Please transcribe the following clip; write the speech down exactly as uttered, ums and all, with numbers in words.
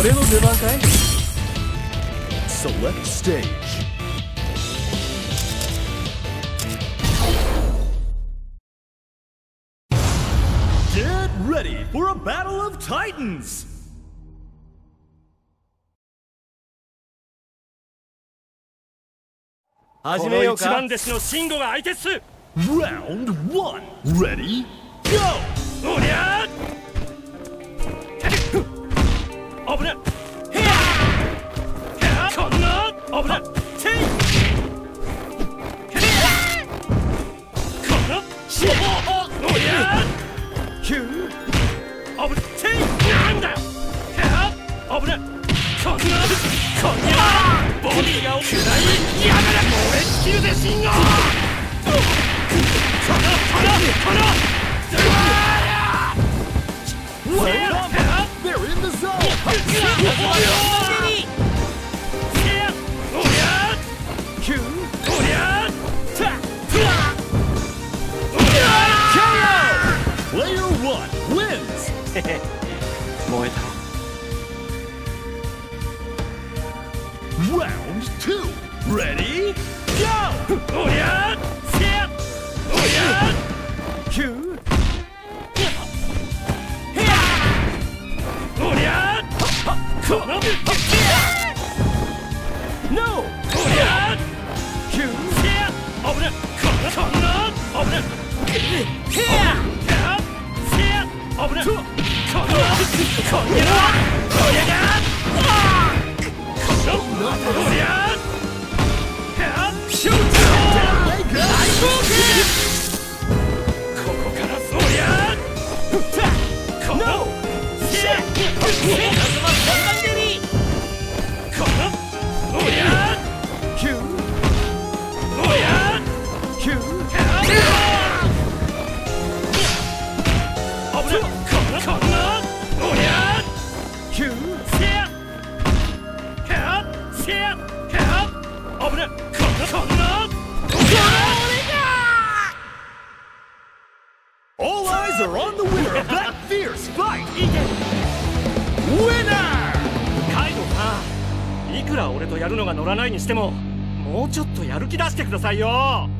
俺の出番かい？ Select stage. Get ready for a battle of titans! 始めようか。 この一番弟子のシンゴが相手っす。 Round one. Ready? Go! おりゃー危ねえ。へやこんな危ねえ。ていこんなしょぼおりゃーひゅー危ねえ。ていなんだよ。へや危ねえ。こんなこんやボディが食らいやがれ。燃え尽きるぜシンゴ。このこのこの They're in the zone! Player one wins! 燃えた。 Round two. Ready? Go! おりゃーせやおりゃーひゅーへやおりゃーこの No! おりゃーひゅーせや危ねこんなこんな危ねへやへやせや危ねこんなこんやろおりゃがこのおりゃーシュート大冒険ここからそりゃこのせやこのおりゃヒューおりゃヒュー危ねこのこんなおりゃヒューせやせや危ねこんな All eyes are on the winner of that fierce fight! Winner! カイドさん、いくら俺とやるのが乗らないにしてももうちょっとやる気出してくださいよ。